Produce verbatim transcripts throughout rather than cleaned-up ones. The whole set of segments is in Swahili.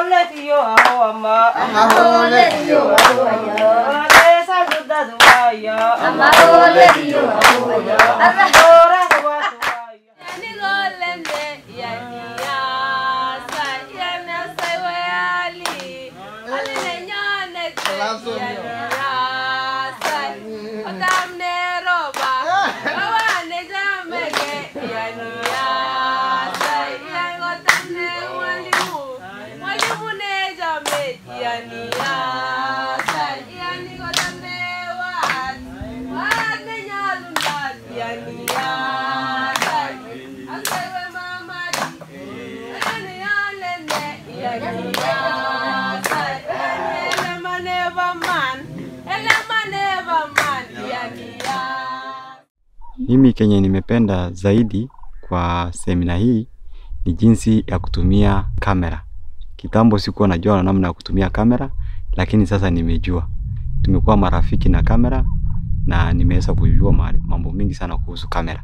Amaholetiyo ama Amaholetiyo ama Alesa dudadwaya Amaholetiyo ama Adora dwadwaya Yani golende yani asa yani asayali Aline nyane yani asa Otamne roba Awane jamege yani asa Yani otamne walimu Walimu ne jame yani asa Yani otamne wat Wat ne nyalundan yani asa Asewe mamadi Yani yalene yani asa Ele maneva man Ele maneva man yani asa Mimi kenye nimependa zaidi kwa semina hii ni jinsi ya kutumia kamera. Kitambo sikuwa najua namna ya kutumia kamera, lakini sasa nimejua. Tumekuwa marafiki na kamera na nimeweza kujua mambo mingi sana kuhusu kamera.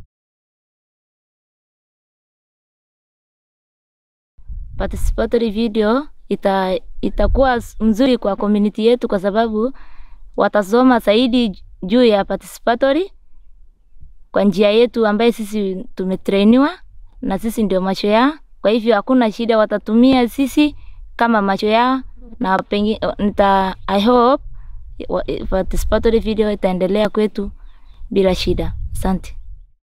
Participatory video ita itakuwa mzuri kwa community yetu kwa sababu watasoma zaidi juu ya participatory kwa njia yetu ambaye sisi tumetrainiwa na sisi ndio macho yao. Kwa hivyo hakuna shida, watatumia sisi kama macho yao na pengi, nita I hope participatory video itaendelea kwetu bila shida. Asante.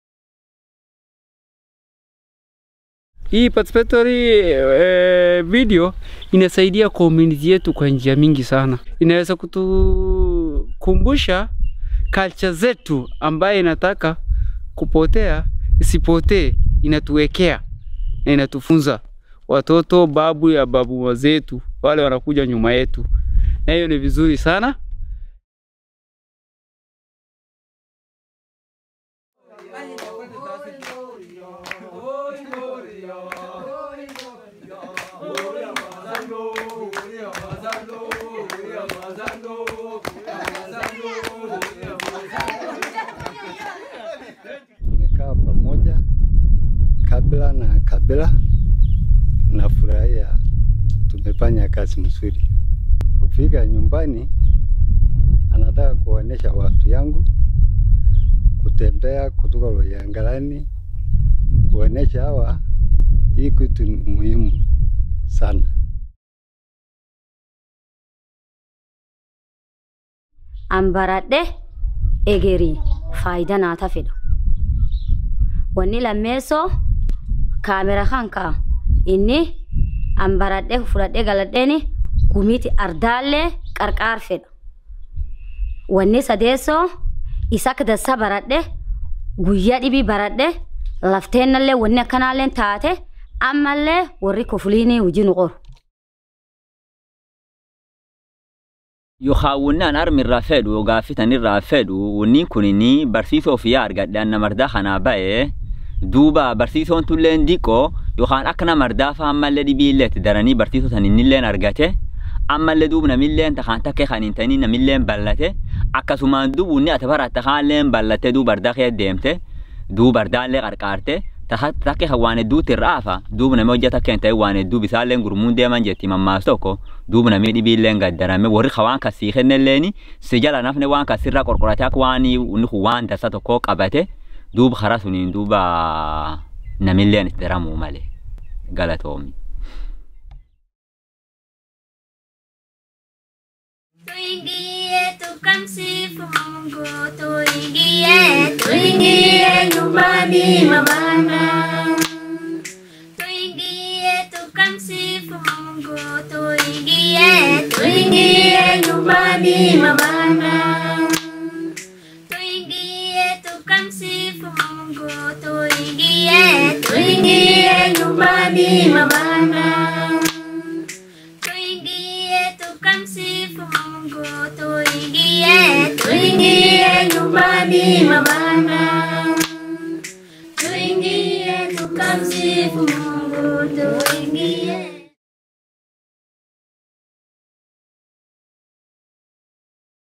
Hii participatory eh, video inasaidia community yetu kwa njia mingi sana. Inaweza kutukumbusha culture zetu ambaye inataka kupotea isipotee, inatuwekea na inatufunza watoto babu ya babu wazetu wale wanakuja nyuma yetu, na hiyo ni vizuri sana. Tumekaa pamoja kabla na kabla na furahia, tumefanya kazi mzuri. Kufika nyumbani anataka kuonesha watu yangu, kutembea kutoka Loyangalani, kuonesha hawa hii kitu muhimu sana. Ambarade egeri faida na tafilo wani la meso kamera kanka inni ambarade fulade galadeni kumiti ardale karkar fed wani sadeso isak da sabarade guyya dibi barade laftenalle wani kanalen taate amalle wari kufulini wujinu qor يخاوننا نرمي الرافد وقافتني الرافد ونين كونيني برسيسو في أرجع لأن مرداخنا بقى دوبا برسيسو تولين ديكو يخان أكنا مردافا أما الذي بيلت دراني برسيسو تنين لين أرجعته أما اللي دوبنا ملين تخان تكي خانين تنين ملين بلته أكاسو ما دوب وني أتبرع تخان لين بلته دو برداخي ديمته دو بردان لي غرقارته تحت تكي هوان دو ترافا دوبنا موجة تكين تيوان دو بسالين غرمون ديمان جتي مماستوكو دوبنا ميدي بيلين قدرامي وري خوان كسيخن الليني سجالا نفني وان كسيرا قرقراتيك واني ونخو وان تساتو كوك أباته دوب خراسونين دوبا نميلين اتدرامو مالي غلطومي Tuingie tukamsifu Mungu, tuingie, tuingie nyumbani mwa Bwana. Tuingie tukamsifu Mungu, tuingie, tuingie nyumbani mwa Bwana. Tuingie tukamsifu Mungu, tuingie, tuingie nyumbani mwa Bwana. Tukamsifu Mungu, tuingie, tuingie nyumbani mwa Bwana.